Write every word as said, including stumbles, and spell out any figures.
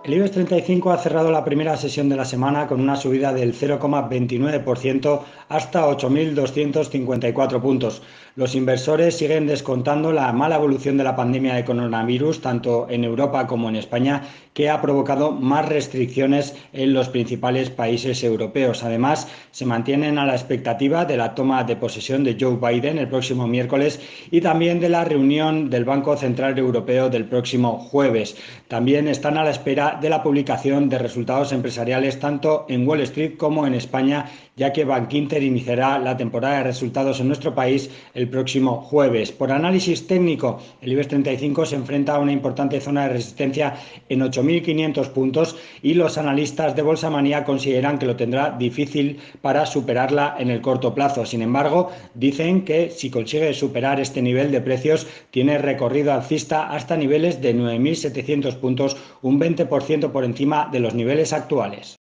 El IBEX treinta y cinco ha cerrado la primera sesión de la semana con una subida del cero coma veintinueve por ciento hasta ocho mil doscientos cincuenta y cuatro puntos. Los inversores siguen descontando la mala evolución de la pandemia de coronavirus, tanto en Europa como en España, que ha provocado más restricciones en los principales países europeos. Además, se mantienen a la expectativa de la toma de posesión de Joe Biden el próximo miércoles y también de la reunión del Banco Central Europeo del próximo jueves. También están a la espera de la publicación de resultados empresariales tanto en Wall Street como en España, ya que Bankinter iniciará la temporada de resultados en nuestro país el próximo jueves. Por análisis técnico, el IBEX treinta y cinco se enfrenta a una importante zona de resistencia en ocho mil quinientos puntos y los analistas de Bolsa Manía consideran que lo tendrá difícil para superarla en el corto plazo. Sin embargo, dicen que si consigue superar este nivel de precios, tiene recorrido alcista hasta niveles de nueve mil setecientos puntos, un veinte por ciento por encima de los niveles actuales.